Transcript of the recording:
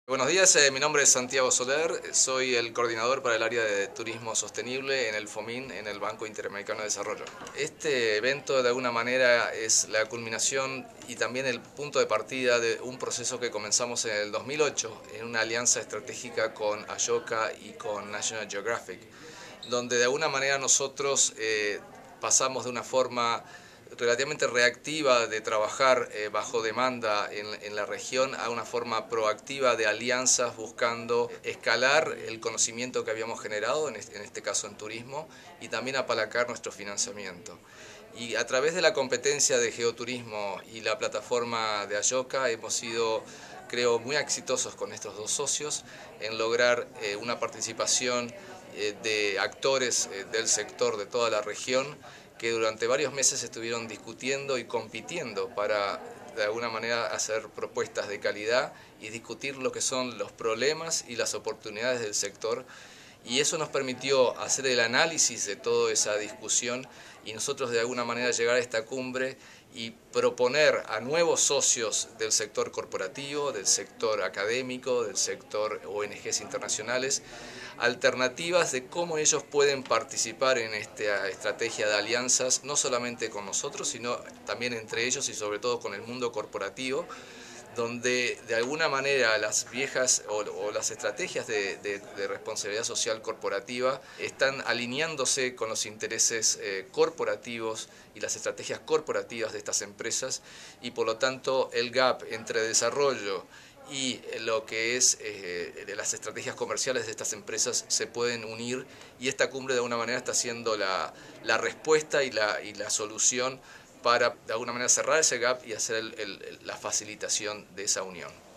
Buenos días, mi nombre es Santiago Soler, soy el coordinador para el área de turismo sostenible en el FOMIN, en el Banco Interamericano de Desarrollo. Este evento de alguna manera es la culminación y también el punto de partida de un proceso que comenzamos en el 2008 en una alianza estratégica con Ashoka y con National Geographic, donde de alguna manera nosotros pasamos de una forma relativamente reactiva de trabajar bajo demanda en la región a una forma proactiva de alianzas buscando escalar el conocimiento que habíamos generado, en este caso en turismo, y también apalancar nuestro financiamiento. Y a través de la competencia de geoturismo y la plataforma de Ashoka hemos sido, creo, muy exitosos con estos dos socios en lograr una participación de actores del sector de toda la región que durante varios meses estuvieron discutiendo y compitiendo para de alguna manera hacer propuestas de calidad y discutir lo que son los problemas y las oportunidades del sector. Y eso nos permitió hacer el análisis de toda esa discusión y nosotros de alguna manera llegar a esta cumbre y proponer a nuevos socios del sector corporativo, del sector académico, del sector ONGs internacionales, alternativas de cómo ellos pueden participar en esta estrategia de alianzas, no solamente con nosotros, sino también entre ellos y sobre todo con el mundo corporativo, donde de alguna manera las viejas o las estrategias de responsabilidad social corporativa están alineándose con los intereses corporativos y las estrategias corporativas de estas empresas, y por lo tanto el gap entre desarrollo y lo que es las estrategias comerciales de estas empresas se pueden unir, y esta cumbre de alguna manera está siendo la respuesta y la solución para de alguna manera cerrar ese gap y hacer la facilitación de esa unión.